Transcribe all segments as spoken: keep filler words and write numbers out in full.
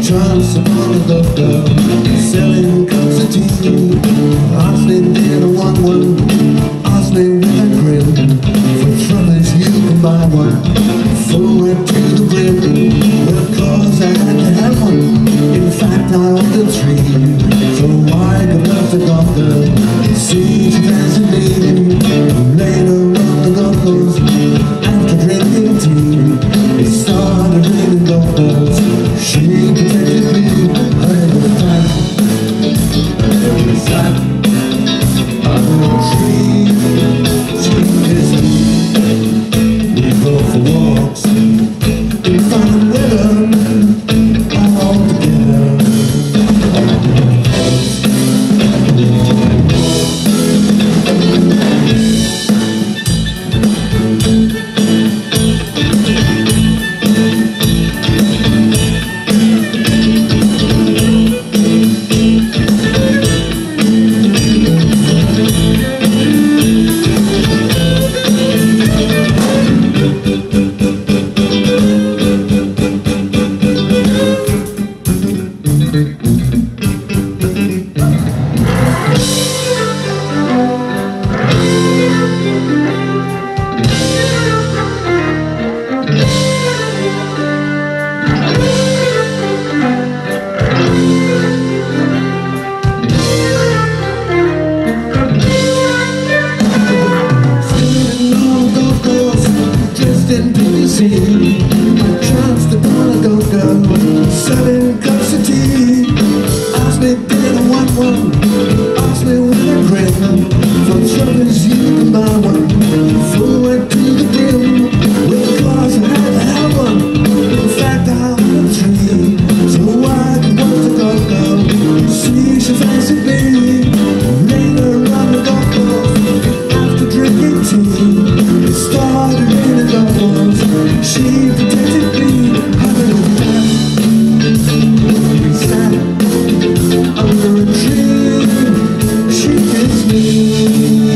chance upon a doctor selling cups of tea. Arsling did a one one, Arsling with a grin. For troubles you can buy one, full went to the brim. Well, cause I had to have one, in fact I ordered three. So I could love the doctor, see she fancy me. Later on the goggles, after drinking tea, it started raining doctors. She protected me, I was fat, I was fat, under a tree. She kissed me, we go for walks, in fine weather, all together. I chanced upon a go-go selling cups of tea. Asked me did I want one, asked me when I grin. For troubles you can buy one, full went to the brim. With a class I had to have one, in fact I had three. So I could watch the go-go, see she fancied me. Later on the go-go, after drinking tea, it started raining go-go's. She protected me, having a bath. We sat under a tree. She kissed me.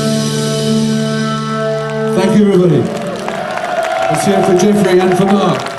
Thank you, everybody. Let's hear it for Jeffrey and for Mark.